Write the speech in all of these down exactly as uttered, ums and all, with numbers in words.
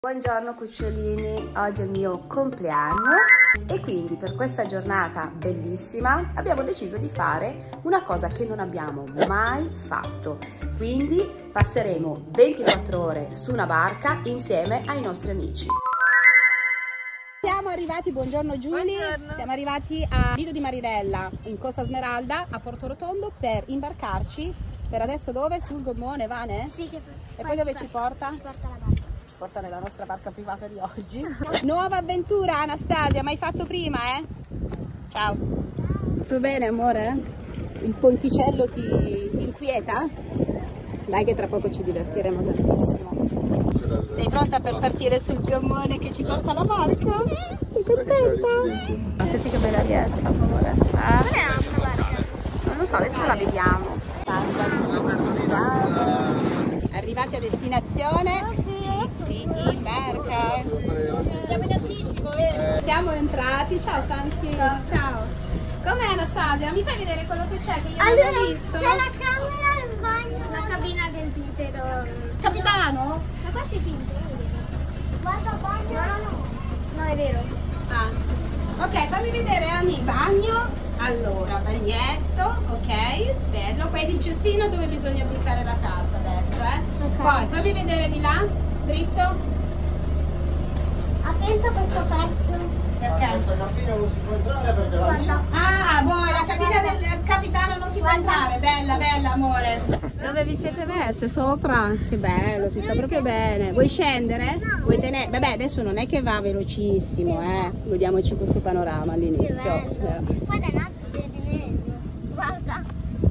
Buongiorno cucciolini, oggi è il mio compleanno e quindi per questa giornata bellissima abbiamo deciso di fare una cosa che non abbiamo mai fatto. Quindi passeremo ventiquattro ore su una barca insieme ai nostri amici. Siamo arrivati, buongiorno Giulia, buongiorno. Siamo arrivati a Lido di Marinella in Costa Smeralda a Porto Rotondo per imbarcarci. Per adesso dove? Sul gommone, Vane? Sì, che e poi dove ci porta? Ci porta la barca. Porta nella nostra barca privata di oggi. Nuova avventura, Anastasia, mai fatto prima, eh? Ciao. Tutto bene, amore? Il ponticello ti, ti inquieta? Dai che tra poco ci divertiremo tantissimo. Sei pronta per partire sul gommone che ci porta la barca? Sei contenta? Senti che bella dieta, amore. Eh? Non è un'altra barca. Non lo so, adesso la vediamo. Arrivati a destinazione. Si imbarca. Siamo in anticipo, vero? Siamo entrati. Ciao Santi. Ciao. Ciao. Com'è Anastasia? Mi fai vedere quello che c'è che io Allora, non ho visto? c'è la camera, il bagno, la cabina del bipero. Capitano? Ma questo è finto, non è vero? Guarda, bagno. No, no, no. No, è vero. Ah. Ok, fammi vedere Ani, bagno. Allora, bagnetto, ok, bello. Poi il cestino dove bisogna buttare la carta adesso, eh? Ok. Poi fammi vedere di là, dritto. Attento a questo pezzo. Perché? Questa cabina non si può entrare perché la Guarda. Ah, boh, la cabina del capitano non si può entrare. Bella, bella, amore. Dove vi siete messe? Sopra? Che bello, si sta proprio bene. Vuoi scendere? Vuoi tenere? Vabbè, adesso non è che va velocissimo, eh. Godiamoci questo panorama all'inizio. Guarda, è un altro di nero. Guarda.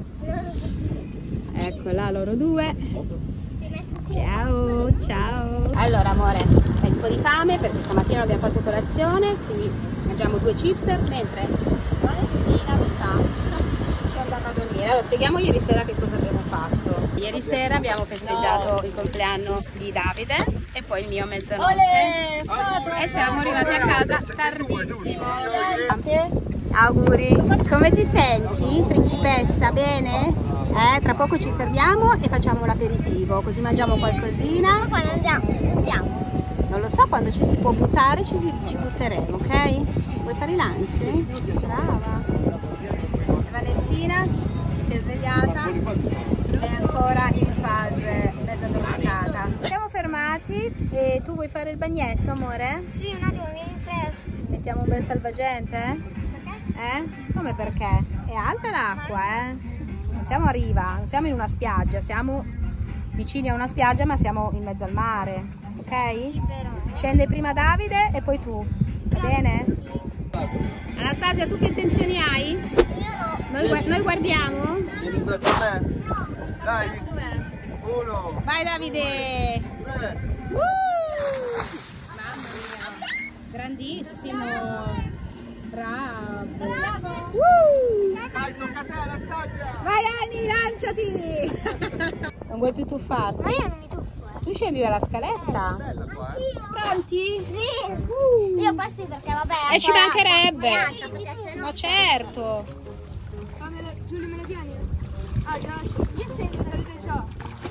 Ecco là loro due. Ciao, ciao. Allora, amore, hai un po' di fame perché stamattina abbiamo fatto colazione, quindi mangiamo due chipster, mentre Valentina mi sa che è andata a dormire. Allora, spieghiamo ieri sera che cosa abbiamo fatto. Ieri sera abbiamo festeggiato il compleanno di Davide e poi il mio a mezzanotte. E siamo arrivati a casa tardissimo. Auguri. Come ti senti, principessa? Bene? Eh, tra poco ci fermiamo e facciamo un aperitivo, così mangiamo qualcosina. Ma quando andiamo, ci buttiamo. Non lo so, quando ci si può buttare ci, ci butteremo, ok? Vuoi fare i lanci? Brava. E Vanessina che si è svegliata, è ancora in fase mezza addormentata. Siamo fermati e tu vuoi fare il bagnetto, amore? Sì, un attimo, mi rinfresco. Mettiamo un bel salvagente? Perché? Eh? Come perché? È alta l'acqua, eh? Non siamo a riva, non siamo in una spiaggia, siamo vicini a una spiaggia ma siamo in mezzo al mare, ok? Sì, però. Scende prima Davide e poi tu, va bene? Anastasia, tu che intenzioni hai? Io no. Noi, gu noi guardiamo? Vieni in mezzo a me. Dai. Uno. Vai Davide! Tre. Uh! Mamma mia, grandissimo! Bravo! Uh! Vai, tocca a te, Anastasia. Vai Anni, lanciati! Non vuoi più tuffarti? Ma io non mi tuffo, eh. Tu scendi dalla scaletta? Bella qua, eh. Io. Pronti? Sì. Uh. Io questi perché vabbè. E ci mancherebbe! No, Ma certo! Giulio, me le tieni? Ah, già. Io sento salite già.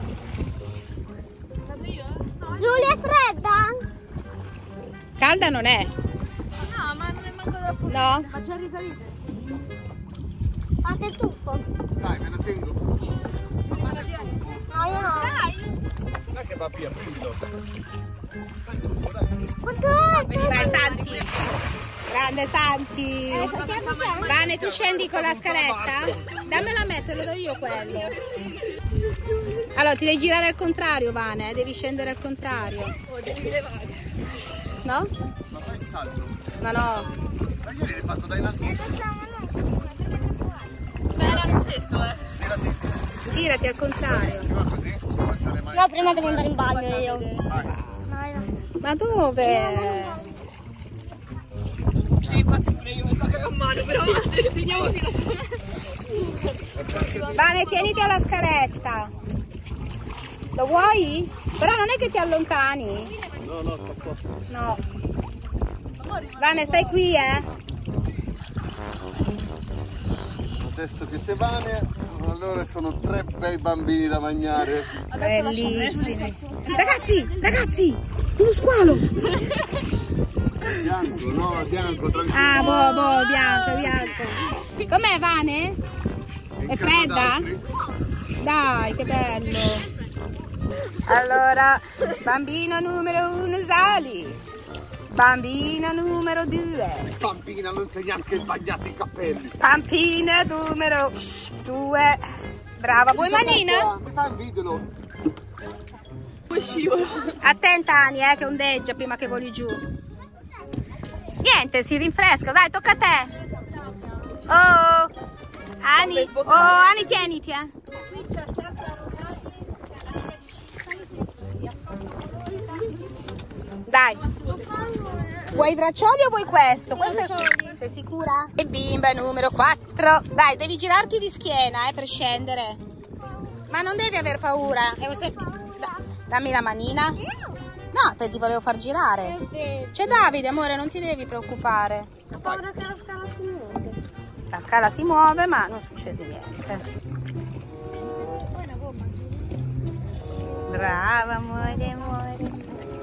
Vado io? No. Giulia, è fredda? Calda non è? No, ma non è manco troppo. No? Ma già risalite. Fate il tuffo? Dai, me la tengo. No, io no. Dai. Dai che va via, prendilo. Fai il tuffo, dai. Quanto è? Vai Santi! Grande Santi! Eh, perché non c'è? Vane, tu scendi con la scaletta? Dammelo a me, te lo do io quello. Allora, ti devi girare al contrario, Vane, devi scendere al contrario. No? Ma fai il salto. No, no. Ma ieri l'hai fatto da in altissimo. Ma era lo stesso, eh. Girati. Girati al contrario. Si va così? Si faccia le mani. No, prima devo andare in bagno io. Vai. Vai, vai. Ma dove? Sì, infatti pure io mi sto cagando a mano, però teniamoci la Vane, tieniti alla scaletta. Lo vuoi? Però non è che ti allontani. No, no, sto qua. No. Vane, stai qui, eh? Adesso che c'è Vane, allora sono tre bei bambini da mangiare. Bellissimi. Ragazzi, ragazzi, Uno squalo! Bianco, no, bianco, tranquillo. Ah, boh, boh, bianco, bianco. Com'è, Vane? È fredda? Dai, che bello. Allora, bambino numero uno sali. Bambina numero due. Bambina, non sei neanche bagnati i capelli. Bambina numero due. Brava, vuoi manina? Mi fa un video. Poi scivolo. Attenta, Ani, eh, che ondeggia prima che voli giù. Niente, si rinfresca. Dai, tocca a te. Oh, Ani. Oh, Ani, tieniti, eh. Qui c'è Santa Rosalia, accademia di sci. Dai. Vuoi i braccioli o vuoi questo? Questo è... Sei sicura? E bimba numero quattro. Dai, devi girarti di schiena, eh, per scendere. Ma non devi aver paura. È un se... Dammi la manina. No, te ti volevo far girare. C'è Davide, amore, non ti devi preoccupare. Ho paura che la scala si muove. La scala si muove, ma non succede niente. Brava, amore, amore.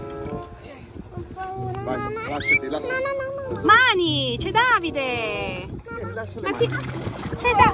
Vai, lasciati, lasciati. Mani, c'è Davide. Ma ti... C'è da...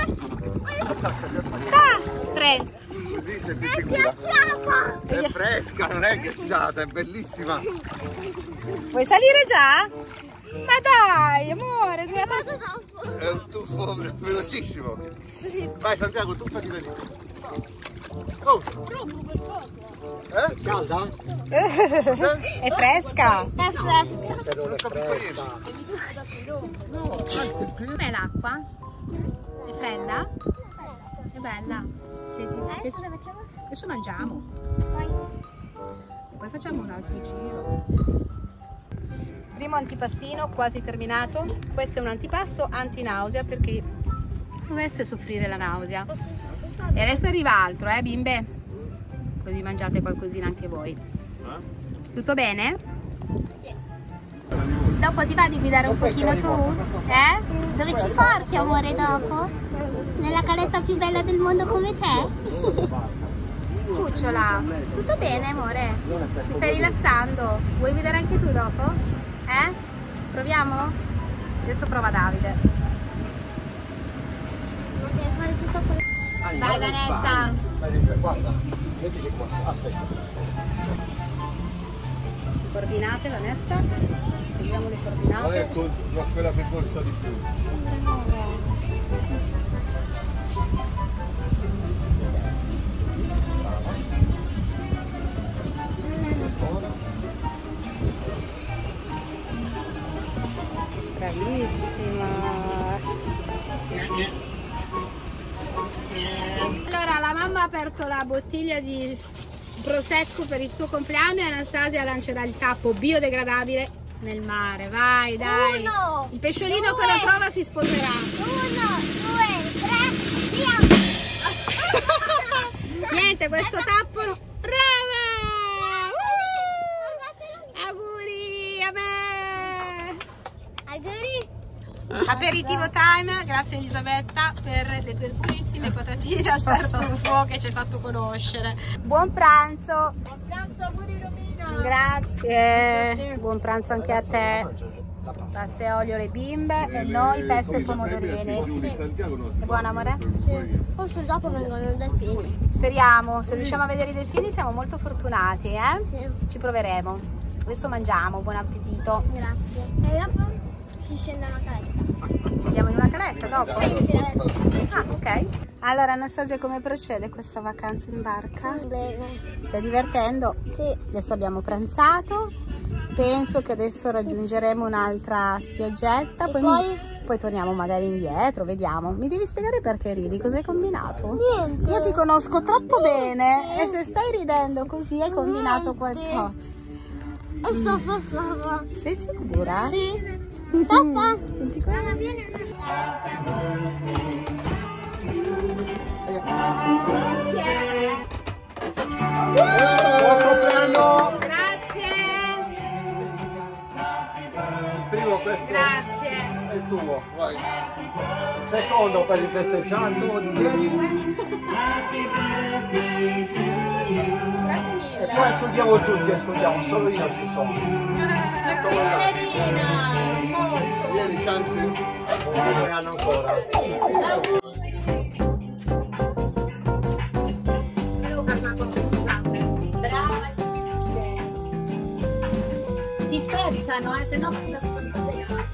Da, prendi. Così sei più sicura. È fresca, non è ghiacciata, è bellissima. Vuoi salire già? Ma dai, amore, è durato... È un tuffo velocissimo. Vai Santiago, tuffati lì. Oh. Eh? Calda? È fresca. È fresca. Non ho capito niente. No, anzi, è più... Com'è l'acqua? È fredda? È bella. Senti, Adesso cosa facciamo? adesso mangiamo. Vai. E poi facciamo un altro giro. Primo antipastino quasi terminato. Questo è un antipasto antinausea perché dovesse soffrire la nausea. E adesso arriva altro, eh bimbe? Così mangiate qualcosina anche voi. Tutto bene? Sì. Dopo ti va di guidare un pochino tu? Eh? Dove ci porti, amore, dopo? Nella caletta più bella del mondo come te? Cucciola, tutto bene amore? Ti stai rilassando? Vuoi guidare anche tu dopo? Eh? Proviamo? Adesso prova Davide. Ok, fare tutto quello. Vai Vanessa! Guarda, mettiti qua, aspetta. Coordinate Vanessa? Seguiamo le coordinate. Qual è quella che costa di più? Bravissima! Allora la mamma ha aperto la bottiglia di prosecco per il suo compleanno e Anastasia lancerà il tappo biodegradabile nel mare. Vai, dai! Uno, il pesciolino due, con la prova si sposerà. Uno, due, tre, via! Niente, questo tappo... Brava! Uh! Auguri a me! Auguri! Aperitivo time, grazie Elisabetta per le tue purissime patatine al tartufo che ci hai fatto conoscere. Buon pranzo! Buon pranzo, auguri Romina. Grazie! Buon pranzo anche a te! Pasta e olio le bimbe e noi pesto e pomodorini. È buona amore? Sì. Forse dopo vengono i delfini. Speriamo, se riusciamo a vedere i delfini siamo molto fortunati, eh? Sì. Ci proveremo. Adesso mangiamo, buon appetito. Grazie. E dopo si scende alla caletta. Andiamo in una caletta dopo? Sì, sì. Ah, ok. Allora Anastasia, come procede questa vacanza in barca? Bene. Ti stai divertendo? Sì. Adesso abbiamo pranzato, penso che adesso raggiungeremo un'altra spiaggetta, E poi, poi? Mi... poi torniamo magari indietro, vediamo. Mi devi spiegare perché ridi, cos'hai combinato? Niente. Io ti conosco troppo Niente. bene e se stai ridendo così hai combinato Niente. qualcosa. E sto passando. Sei sicura? Sì. Papà. Senti qua. Mamma, vieni. Grazie. Buon compleanno! Grazie. Il primo questo Grazie. è il tuo, vai. Il secondo per il festeggiato di ieri. Grazie mille. E Poi ascoltiamo tutti, ascoltiamo, solo io ci sono. Vieni, Santi, ne hanno ancora. Ti spezzano, eh, se no si nascondono.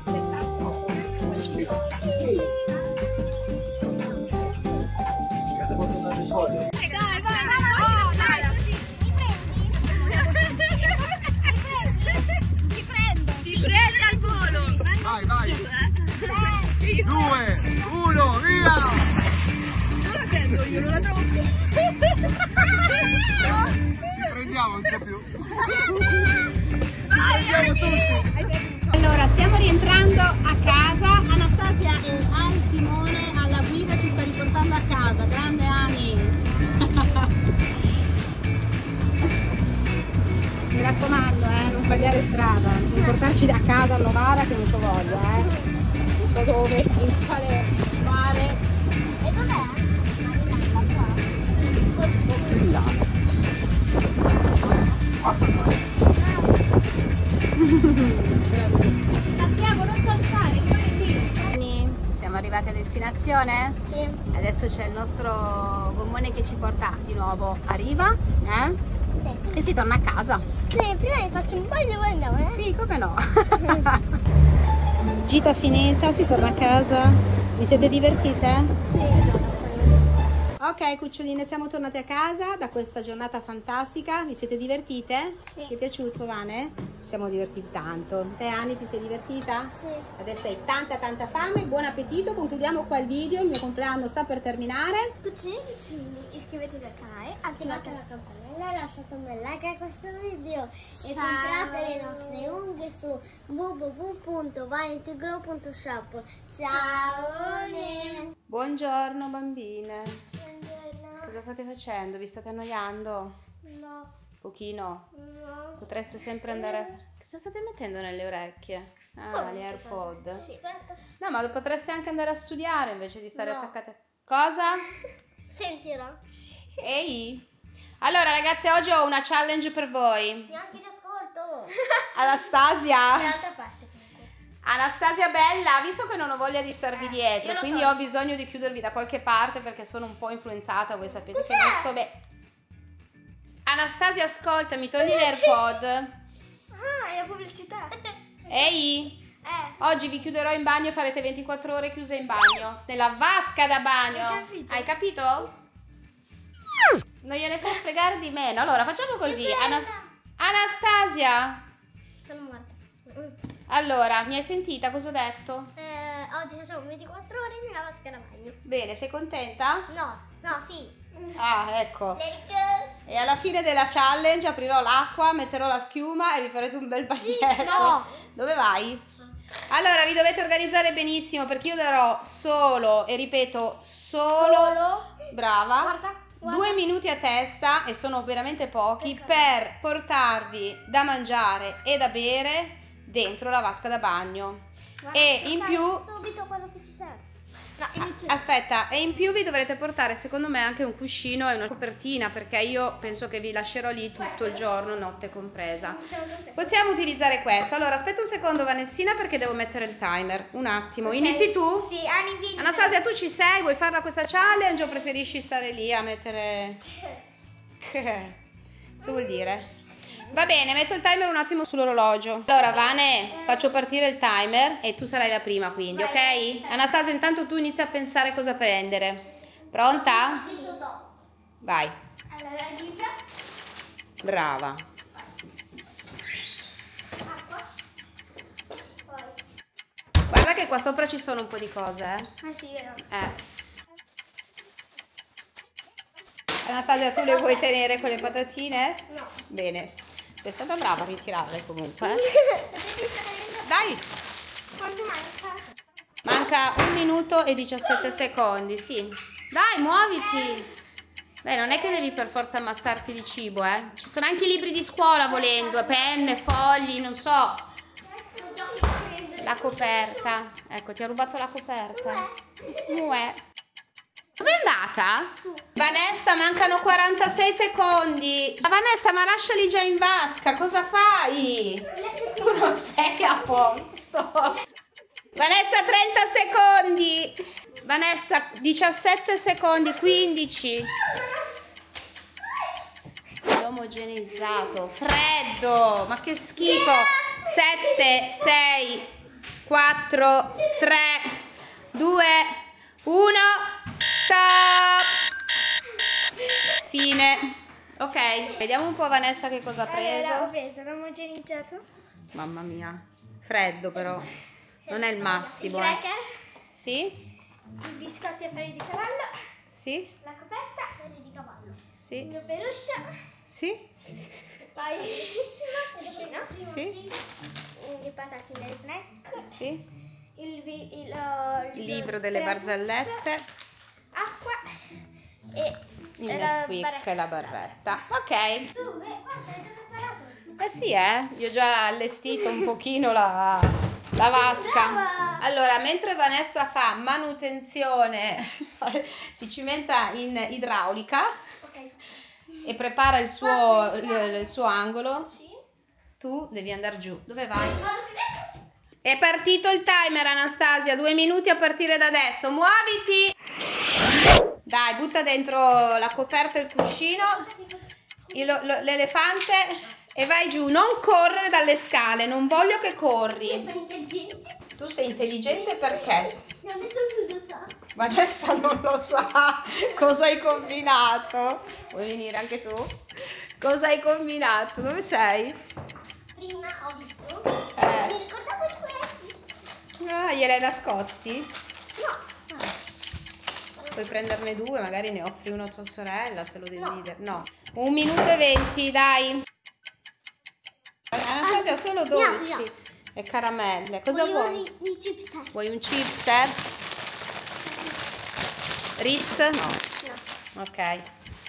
Vai, vai! Due, uno, via! Non la prendo io, non la trovo più. Ti prendiamo, non c'è più. Ti prendiamo tutti! Allora, stiamo rientrando a casa. Anastasia è al timone, alla guida, ci sta riportando a casa. Grande Ani! Mi raccomando, eh, non sbagliare strada, non portarci da casa a Novara che non ci voglio, eh. Non so dove, in quale mare. E dov'è? Santiago, non calzare, siamo arrivati a destinazione? Sì. Adesso c'è il nostro gommone che ci porta di nuovo a riva, eh? Sì. E si torna a casa. Sì, prima vi faccio un po' di dove andiamo, eh? Sì, come no? Gita finita, si torna a casa. Vi siete divertite? Sì. Ok cuccioline, siamo tornate a casa da questa giornata fantastica. Vi siete divertite? Sì. Ti è piaciuto, Vane? Ci siamo divertiti tanto. Te Ani, ti sei divertita? Sì. Adesso hai tanta tanta fame, buon appetito. Concludiamo qua il video, il mio compleanno sta per terminare. Cuccini, cuccini, iscrivetevi al canale, attivate la campanella, lasciate un bel like a questo video e comprate le nostre unghie su w w w punto vanity glow punto shop. Ciao! Buongiorno bambine. Buongiorno. Cosa state facendo? Vi state annoiando? No, Pochino? no. Potreste sempre andare a... Cosa state mettendo nelle orecchie? Ah, Come? gli AirPod. Sì. Aspetta. No, ma potreste anche andare a studiare invece di stare No. attaccate. Cosa? Sentirò. Ehi! Allora ragazzi, oggi ho una challenge per voi. Neanche ti ascolto. Anastasia! Dall'altra parte comunque. Anastasia bella, visto che non ho voglia di starvi Eh, dietro, io lo quindi tolgo. ho bisogno di chiudervi da qualche parte perché sono un po' influenzata, voi sapete Cos'è? che non sto bene. Anastasia, ascoltami, togli l'AirPod. Ah, è la pubblicità. Ehi! Eh. Oggi vi chiuderò in bagno e farete ventiquattro ore chiuse in bagno. Nella vasca da bagno. Hai capito? Hai capito? Non gliene può fregare di meno. Allora facciamo così. Che Anas- bella. Anastasia. Sono morta. Allora, mi hai sentita? Cosa ho detto? Eh, oggi facciamo ventiquattro ore nella vasca da bagno. Bene, sei contenta? No, no, sì. Ah, ecco. Let it go. E alla fine della challenge aprirò l'acqua, metterò la schiuma e vi farete un bel bagnetto. no. Dove vai? Allora, vi dovete organizzare benissimo perché io darò solo, e ripeto, solo, Solo. brava, Guarda, guarda. due minuti a testa, e sono veramente pochi, Ecco. per portarvi da mangiare e da bere dentro la vasca da bagno. Guarda, E in fai più... subito quello che ci serve. No, inizio. Aspetta, e in più vi dovrete portare secondo me anche un cuscino e una copertina perché io penso che vi lascerò lì tutto il giorno, notte compresa. Possiamo utilizzare questo. Allora aspetta un secondo Vanessina perché devo mettere il timer. Un attimo, Ok. inizi tu? Sì, Ani, vieni. Anastasia, tu ci sei? Vuoi farla questa challenge o preferisci stare lì a mettere... Che cosa vuol dire? Va bene, metto il timer un attimo sull'orologio. Allora Vane, faccio partire il timer e tu sarai la prima quindi, ok? Anastasia, intanto tu inizia a pensare cosa prendere. Pronta? Sì, dopo. Vai. Allora, libra, Brava. acqua, poi. Guarda che qua sopra ci sono un po' di cose, eh. Ah sì, vero. Eh. Anastasia, tu le vuoi tenere quelle patatine? No. Bene. Sei stata brava a ritirarle comunque. eh. Dai. Quanto manca? Manca un minuto e diciassette secondi, sì. Dai, muoviti. Dai, non è che devi per forza ammazzarti di cibo, eh. Ci sono anche i libri di scuola volendo, penne, fogli, non so. So già che prendere. La coperta. Ecco, ti ha rubato la coperta. Uè. Com'è andata? Vanessa, mancano quarantasei secondi. Ma Vanessa, ma lasciali già in vasca, cosa fai? Tu non sei a posto. Vanessa, trenta secondi. Vanessa, diciassette secondi, quindici. Omogeneizzato, freddo, ma che schifo. sette, sei, quattro, tre, due, uno, stop. Fine. Ok, vediamo un po' Vanessa che cosa ha preso. Allora, ho preso l'omogenizzato. Mamma mia, freddo però, non è il massimo. Il eh. cracker. Sì, I biscotti a peli di cavallo. sì, La coperta a peli di cavallo. sì, Il peluche. sì, Poi il sì, le patate delle snack. sì. Il, vi- il, uh, Il libro delle barzellette. Acqua. E Il e Nesquik e la barretta. Ok. Tu, beh, guarda, hai già preparato. Eh sì, eh, io ho già allestito un pochino la, la vasca. Brava! Allora, mentre Vanessa fa manutenzione, si cimenta in idraulica Ok. e prepara il suo, il, il suo angolo, Sì. tu devi andare giù. Dove vai? Vado più presto. È partito il timer, Anastasia, due minuti a partire da adesso. Muoviti! Dai, butta dentro la coperta e il cuscino, il- lo- l'elefante e vai giù. Non correre dalle scale, non voglio che corri. Io sono intelligente. Tu sei intelligente perché? Non nessuno lo sa. Vanessa non lo sa cosa hai combinato. Vuoi venire anche tu? Cosa hai combinato? Dove sei? Prima ho visto. Eh. Mi ricordavo di questi. Ah, gliel'hai nascosti? No. Puoi prenderne due, magari ne offri uno a tua sorella se lo desideri. No. Un minuto e venti, dai. Anastasia, solo dolci mia. e caramelle. Cosa Voglio vuoi? i- i chipster. Vuoi un chipster? Ritz? No. No. Ok.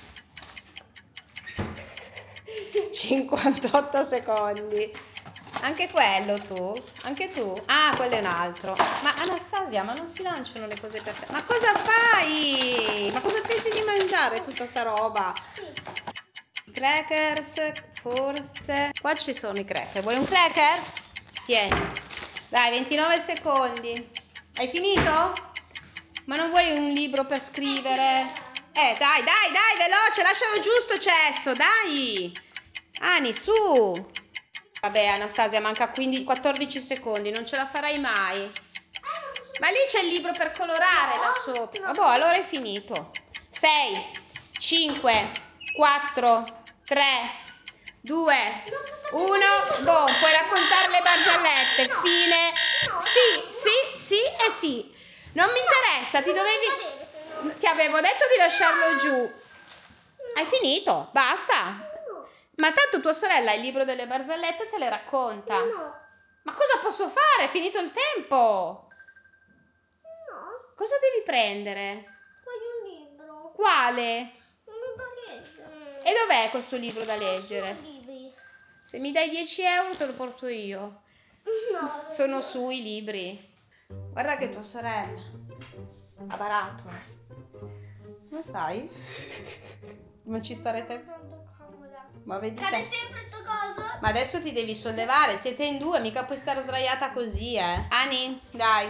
cinquantotto secondi. Anche quello tu? Anche tu? Ah, quello è un altro. Ma Anastasia, ma non si lanciano le cose per te. Ma cosa fai? Ma cosa pensi di mangiare tutta sta roba? Crackers, forse. Qua ci sono i cracker. Vuoi un cracker? Tieni. Dai, ventinove secondi. Hai finito? Ma non vuoi un libro per scrivere? Eh, dai, dai, dai, veloce, lascialo giusto cesto, dai. Ani, su. Vabbè, Anastasia, manca quindici, quattordici secondi, non ce la farai mai. Ma lì c'è il libro per colorare là sopra. Vabbè, allora è finito. sei, cinque, quattro, tre, due, uno, boh, puoi raccontare le barzellette. Fine. Sì, sì, sì e sì. Non mi interessa, ti dovevi... Ti avevo detto di lasciarlo giù. Hai finito? Basta. Ma tanto tua sorella il libro delle barzellette te le racconta. No. Ma cosa posso fare? È finito il tempo. No. Cosa devi prendere? Voglio un libro. Quale? Uno da leggere. E dov'è questo libro da leggere? Libri. Se mi dai dieci euro te lo porto io. No. Sono sui libri. Guarda che tua sorella ha barato. Come stai? Non ci starete? Tanto comoda. Ma vedi Cade che... sempre sto coso. Ma adesso ti devi sollevare, siete in due, mica puoi stare sdraiata così, eh. Ani, dai.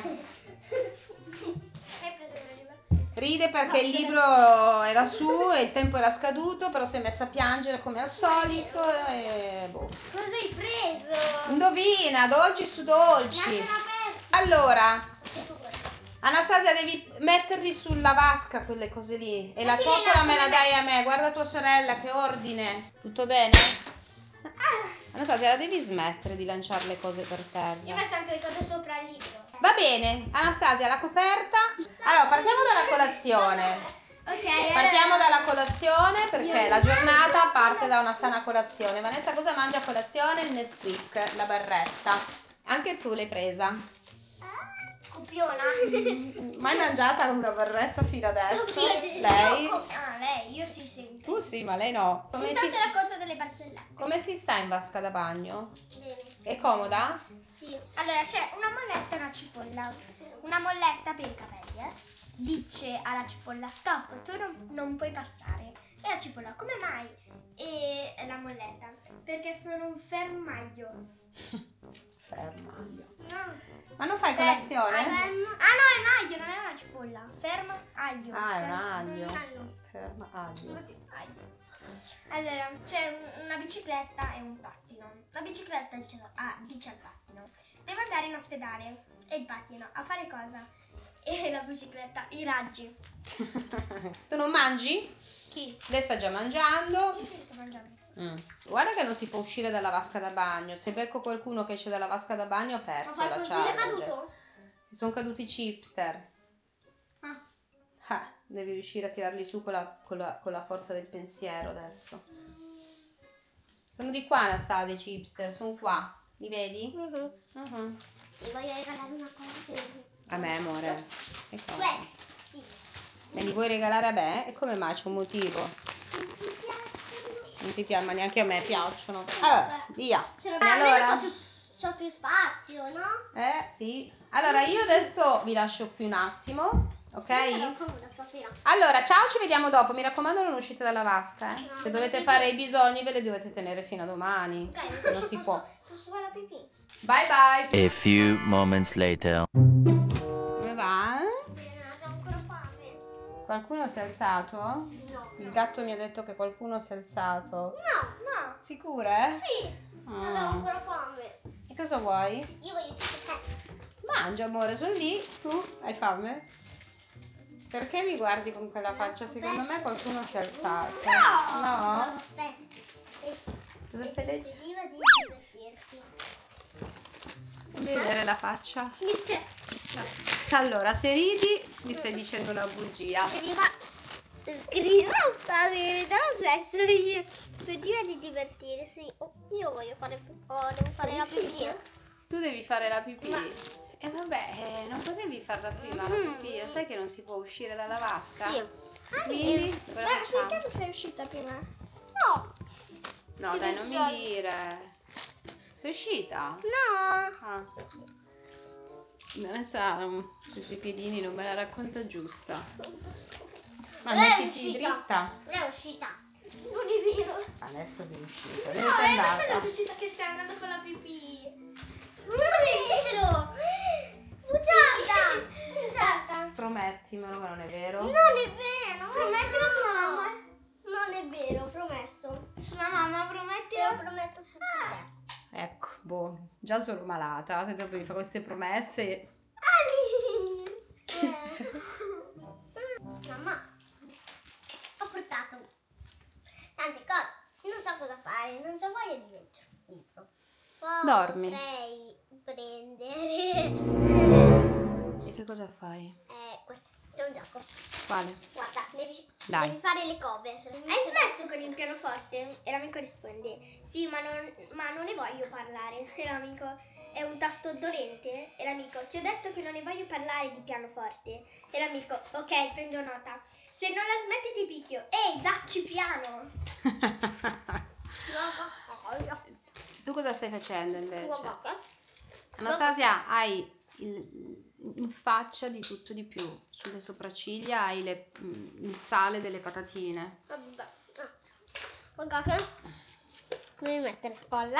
Hai preso il libro? Ride perché il libro era su e il tempo era scaduto, però si è messa a piangere come al solito e boh. Cosa hai preso? Indovina, dolci su dolci. Lasciala aperta. Allora, Tutto questo. Anastasia, devi metterli sulla vasca quelle cose lì. E la che ciotola le me la lato? dai a me. Guarda tua sorella, che ordine. Tutto bene? Anastasia, la devi smettere di lanciare le cose per Io ho terra. messo anche le cose sopra il libro. Va bene, Anastasia, la coperta. Allora, partiamo dalla colazione. Ok. Partiamo allora- dalla colazione perché la giornata parte da una sana colazione. Vanessa, cosa mangia a colazione? Il Nesquik, la barretta. Anche tu l'hai presa. Copiona. Mai mangiata una barretta fino adesso? Ok. Lei? Io co- ah, lei, io si sento. Tu sì, ma lei no. Come, ci Intanto si- racconto delle barzellette. come si sta in vasca da bagno? Bene. È comoda? Sì. Allora c'è una molletta e una cipolla. Una molletta per i capelli, eh? dice alla cipolla stop, tu non, non puoi passare. E la cipolla come mai? E la molletta perché sono un fermaglio. Fermaglio. No. Ma non fai Fer- colazione? Ah, fermo- ah no, è un aglio, non è una cipolla. Ferma aglio. Ah, è un Ferma- aglio. un aglio. Ferma aglio. Infatti, aglio. Allora, c'è un- una bicicletta e un pattino. La bicicletta dice, ah, dice al pattino: devo andare in ospedale. E il pattino: a fare cosa? E la bicicletta: i raggi. Tu non mangi? Chi? Lei sta già mangiando. Io sto mangiando. Mm. Guarda che non si può uscire dalla vasca da bagno. Se becco qualcuno che esce dalla vasca da bagno, ho perso Ma la qualcuno challenge. è caduto? Ti sono caduti i chipster. Ah. Ah, devi riuscire a tirarli su con la, con la- con la forza del pensiero adesso. Sono di qua, Anastasia, i chipster. Sono qua. Li vedi? Mhm. Mhm. Ti voglio regalare una cosa. A me, amore. Che cosa? Questi. Me li vuoi regalare a me? E come mai? C'è un motivo. Mi piacciono. Non ti piace, ma neanche a me piacciono. Allora, via. E Allora, allora c'ho più, c'ho più spazio, no? eh sì. Allora, io adesso vi lascio qui un attimo, Sarò ok? comoda stasera. Allora, ciao, ci vediamo dopo. Mi raccomando, non uscite dalla vasca, eh. Se dovete fare i bisogni, ve li dovete tenere fino a domani. Ok, Non posso, si posso, può. posso fare la pipì? Bye bye. A few moments later. Come va? Bene, ho ancora fame. Qualcuno si è alzato? No. Il gatto mi ha detto che qualcuno si è alzato. No, no. Sicura? eh? Sì, Ah. avevo ancora fame. E cosa vuoi? Io voglio cioccolata. Mangia, amore, sono lì. Tu hai fame? Perché mi guardi con quella faccia? Secondo me qualcuno si è alzato. No? Spesso. Cosa stai leggendo? Impediva di divertirsi. Devi vedere la faccia. Inizia. Allora, se ridi, mi stai dicendo una bugia. Impediva. Scriva sta verità sesso. Impediva di divertirsi. Oh, io voglio fare. Oh, devo fare la pipì. Tu devi fare la pipì. E vabbè, eh, non potevi farla prima la pipì. Lo sai che non si può uscire dalla vasca? Sì. Quindi, cosa Ma facciamo? perché tu sei uscita prima? No. No, Ti dai, non mi distraggo. dire. Sei uscita? No. Ah. Vanessa, um, questi piedini non me la racconta giusta. Ma Lei è mettiti uscita. dritta. Lei è uscita. Non è vero. Adesso sei uscita. Dove No, sei è per andata? quello uscita che stai andando con la pipì. Non è vero. Bugiarda. Bugiarda. Promettimelo che non è vero. Non è vero. Promettilo sulla mamma. Non è vero, promesso. Sulla mamma, promettilo. Te lo prometto su te. Ecco, boh, già sono malata. Se dopo mi fa queste promesse. Mamma, ho portato tante cose. Non so cosa fare, non c'ho voglia di leggere un libro. Dormi. Potrei prendere. E che cosa fai? Eh, questo. C'è un gioco. Quale? Guarda, devi, Dai. devi fare le cover. Hai smesso con il pianoforte? E l'amico risponde: sì, ma non, ma non ne voglio parlare. E l'amico: è un tasto dolente? E l'amico: ti ho detto che non ne voglio parlare di pianoforte. E l'amico: ok, prendo nota. Se non la smetti ti picchio. Ehi, dacci piano. Tu cosa stai facendo invece? Guarda. Anastasia, hai il- in faccia di tutto di più. Sulle sopracciglia hai le- mm, il sale delle patatine. Vabbè. Ah. Guardate. Devi mettere la colla.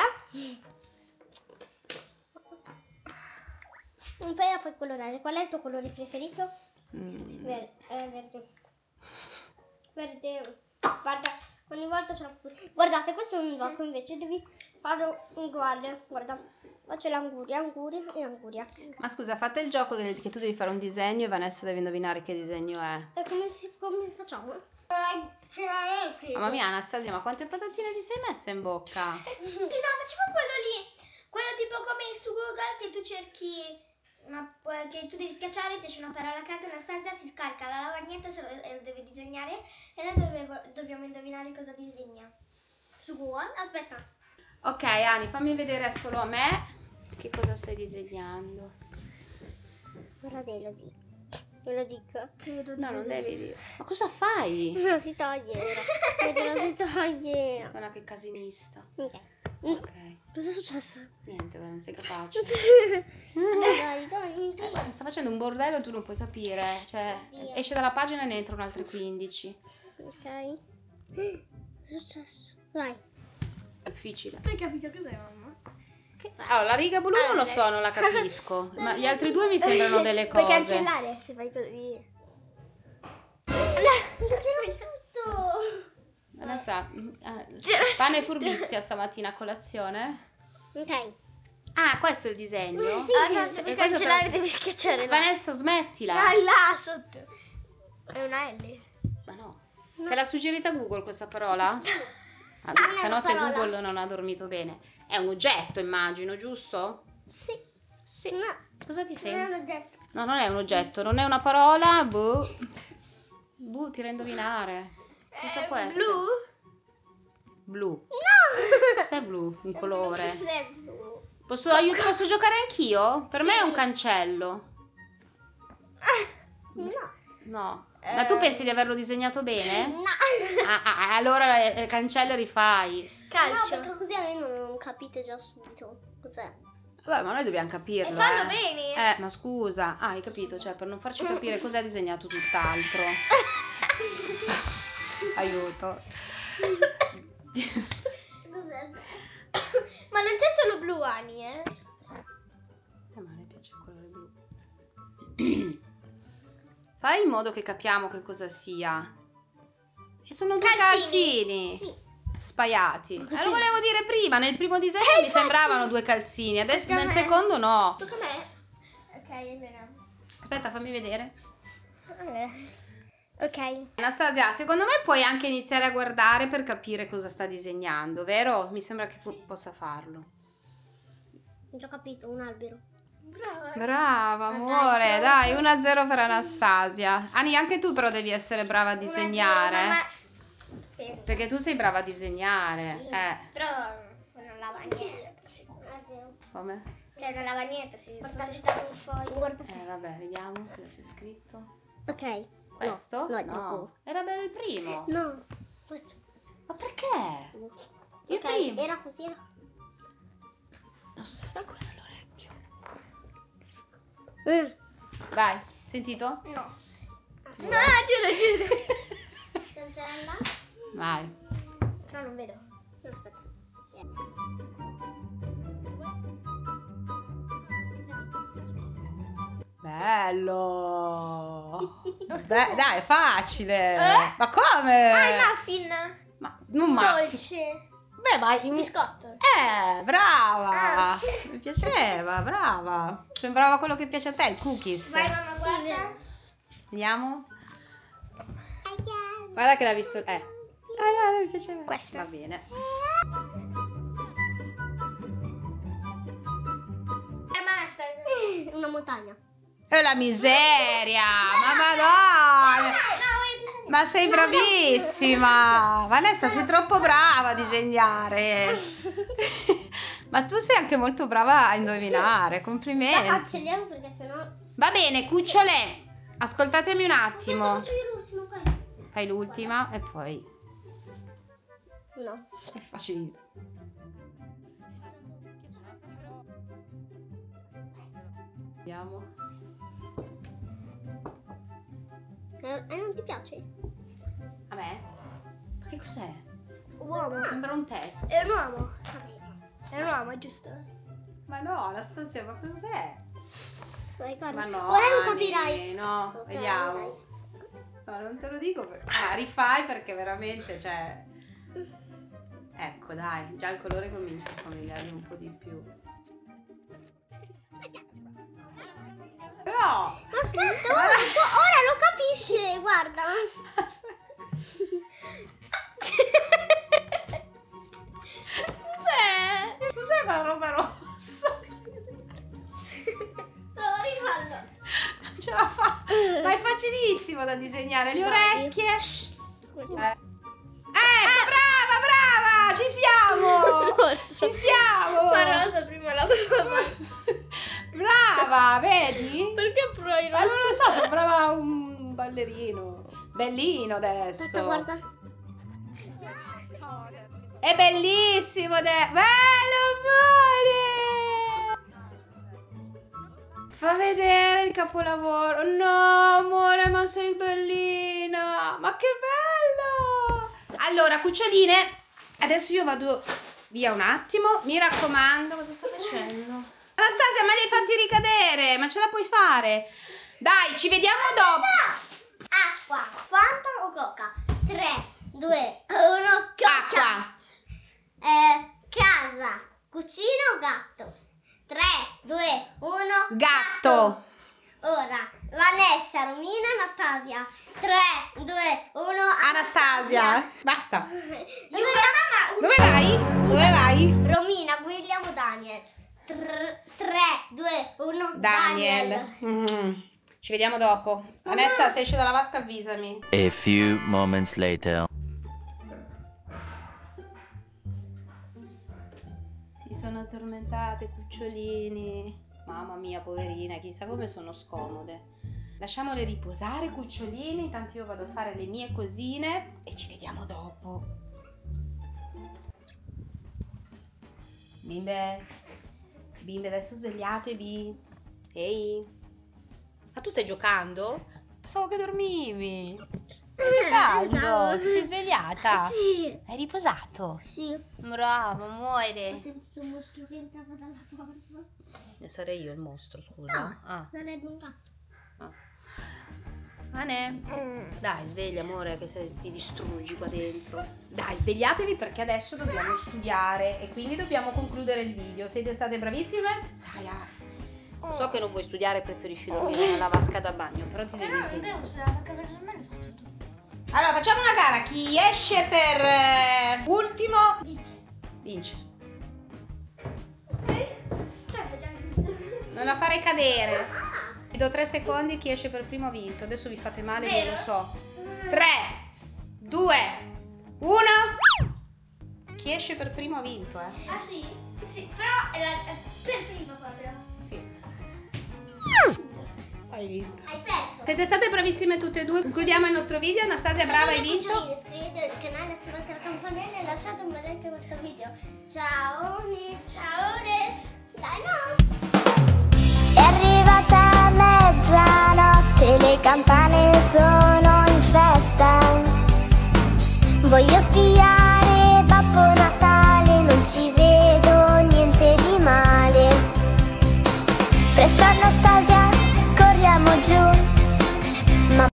Un po' la puoi colorare. Qual è il tuo colore preferito? Mm. Verde. Eh, verde. Verde. Guarda, ogni volta c'è la pure. Guardate, questo è un gioco invece. Devi fare un guarda. Guarda. Qua c'è l'anguria, anguria e anguria. Ma scusa, fate il gioco che, che tu devi fare un disegno e Vanessa deve indovinare che disegno è. E come, si, come facciamo? Mamma mia, Anastasia, ma quante patatine ti sei messa in bocca? No, facciamo quello lì. Quello tipo come su Google che tu cerchi una, che tu devi schiacciare, ti esce una parola a casa, Anastasia si scarica la lavagnetta se lo, e lo deve disegnare e noi dovevo, dobbiamo indovinare cosa disegna. Su Google? Aspetta. Ok, Ani, fammi vedere solo a me che cosa stai disegnando. Ora te lo dico. Ve lo dico. Credo No, non devi dire. Ma cosa fai? Non si toglie. Ora. Non si toglie. Guarda che casinista. Ok. Ok. Cosa è successo? Niente, non sei capace. Dai, dai, dai. Eh, sta facendo un bordello e tu non puoi capire. Cioè, Via. esce dalla pagina e ne entrano altre quindici. Ok. Cosa è successo? Vai. Difficile. Hai capito cos'è, mamma? Allora, la riga blu non lo so, non la capisco. Ma gli altri due mi sembrano delle cose. Puoi cancellare se fai così. No, c'era tutto. Adesso, eh, C'era pane e furbizia stamattina a colazione. Ok. Ah, questo è il disegno? Sì, Ah, no, no, se e vuoi questo cancellare però- devi schiacciare là. Vanessa, smettila. Là, là, sotto. È una L. Ma no. Te l'ha suggerita Google questa parola? Ah, non è una stanotte parola. Google non ha dormito bene. È un oggetto, immagino, giusto? Sì. Sì. No, Cosa ti non è un sembra? oggetto. No, non è un oggetto, non è una parola. Boh. Boh, ti rendo indovinare. Cosa può essere? Blu? Blu. No! Cos'è blu? Un colore. Cos'è blu? Posso, aiut- posso giocare anch'io? Per me è un cancello. No. No. Ma tu pensi di averlo disegnato bene? No. Ah, ah, allora eh, cancello e rifai. Calcio. No, perché così almeno non capite già subito cos'è. Vabbè, ma noi dobbiamo capirlo. E fallo eh. bene. Eh, ma scusa. Ah, hai capito? Cioè, per non farci capire cos'è disegnato tutt'altro. Aiuto. Cos'è? Ma non c'è solo blu, Ani, eh? Eh, ma a me piace il colore blu. Fai in modo che capiamo che cosa sia. E sono due Calzini. calzini. Sì. Spaiati. Così. Eh, lo volevo dire prima, nel primo disegno Eh, mi infatti. sembravano due calzini, adesso Tocca a nel me. secondo no. Tocca a me. Ok, allora. Aspetta, fammi vedere. Allora. Ok. Anastasia, secondo me puoi anche iniziare a guardare per capire cosa sta disegnando, vero? Mi sembra che pu- possa farlo. Ho già capito, un albero. Brava. Brava, amore, dai, uno a zero per Anastasia. Ani, anche tu però devi essere brava a disegnare. Perché tu sei brava a disegnare. Sì, Eh, però non lava niente. come? Cioè non lava niente se fosse stato un foglio. Guarda. Eh, vabbè, vediamo cosa c'è scritto. Ok. Questo? No, no, è troppo. Era bello il primo. No. Questo. Ma perché? Il Ok, primo. era così. Era. Non sto ancora all'orecchio. Mm. Vai, sentito? No. No, No, c'è ragione. Cancella. Vai. Però non vedo. No, aspetta. Bello. Beh, dai, è facile. Ma come? Ah, il muffin. Ma non muffin. Dolce. Beh, ma in... Biscotto. Eh, brava. Ah. Mi piaceva, brava. Sembrava quello che piace a te, il cookies. Vai mamma, guarda. Vediamo. Guarda che l'ha visto. Eh. Ah, no, mi piaceva. Questo. Va bene. Una montagna. E la miseria. Ma madonna. Ma sei bravissima. Vanessa, sei troppo brava a disegnare. Ma tu sei anche molto brava a indovinare. Complimenti. Accendiamo perché sennò. Va bene, cucciole. Ascoltatemi un attimo. Faccio io l'ultimo qua. Fai l'ultima e poi No. è facilissimo. Vediamo. E eh, non ti piace? A me? Ma che cos'è? Uomo. Sembra un test. È un uomo. È un uomo, giusto? Ma no, Anastasia, ma cos'è? Dai, guarda. Ma no, Ora non Ani, capirai. no, Ok, vediamo. dai. No, non te lo dico perché... Ah, rifai perché veramente, cioè... Ecco, dai, già il colore comincia a somigliarmi un po' di più. No! Ma aspetta, ora, ora lo capisce, guarda. Cos'è? Cos'è quella roba rossa? Prova a rifarlo. Non ce la fa! Ma è facilissimo da disegnare, le Dai. orecchie. Eh. Ecco, brava, brava! Ci siamo! Rosso. Ci siamo! Ma rosa prima la prova. Brava, vedi? Perché poi Ma non lo so, sembrava un ballerino. Bellino adesso. Aspetta, guarda. No, adesso mi sono È bellissimo, de... bello amore! Fa vedere il capolavoro. No amore, ma sei bellina, ma che bello! Allora cuccioline, adesso io vado via un attimo, mi raccomando. Cosa sto facendo? Anastasia, ma li hai fatti ricadere, ma ce la puoi fare? Dai, ci vediamo dopo. Acqua, Fanta o Coca? tre, due, uno, Coca. Acqua. Eh, casa, cucina o gatto? tre, due, uno, Gatto. Ora, Vanessa, Romina, Anastasia. tre, due, uno, Anastasia. Basta. Dove, Dove vai? Dove vai? Romina, William o Daniel? tre, due, uno, Daniel. Daniel. Mm. Ci vediamo dopo. Vanessa, se esce dalla vasca avvisami. A few moments later. Si sono addormentate, cucciolini. Mamma mia, poverine, chissà come sono scomode. Lasciamole riposare, cucciolini. Intanto io vado a fare le mie cosine e ci vediamo dopo. Bimbe, bimbe, adesso svegliatevi. Ehi. Ma tu stai giocando? Pensavo che dormivi. Stai giocando? Ti sei svegliata? Sì. Hai riposato? Sì. Bravo, amore. Ho sentito un mostro che entrava dalla porta. Ne sarei io il mostro, scusa. No, Ah. sarebbe un gatto. Ah. Ane? Dai, sveglia, amore, che se ti distruggi qua dentro. Dai, svegliatevi perché adesso dobbiamo studiare e quindi dobbiamo concludere il video. Siete state bravissime? Dai, ah. So che non vuoi studiare, preferisci dormire nella vasca da bagno, però ti devi Però non svegliare. devo studiare perché per me lo faccio tutto. Allora, facciamo una gara. Chi esce per eh, ultimo Vince. vince. Certo, già vinto. Non la farei cadere. Vi do tre secondi, chi esce per primo ha vinto. Adesso vi fate male, io lo so. tre, due, uno. Chi esce per primo ha vinto, eh. Ah sì? Sì, sì, però è, la, è per prima proprio. Sì. Hai vinto. Hai perso. Siete state bravissime tutte e due. Concludiamo il nostro video. Anastasia, brava, hai vinto. Iscrivetevi al canale, attivate la campanella e lasciate un bel like a questo video. Ciao, ciao, dai no. È arrivata mezzanotte, le campane sono in festa. Voglio spiare